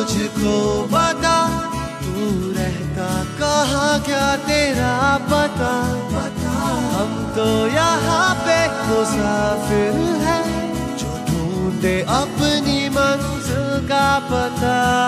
मुझको बता, तू रहता कहाँ, क्या तेरा पता? हम तो यहाँ पे मुसाफिर हैं, जो ढूंढे अपनी मंजिल का पता।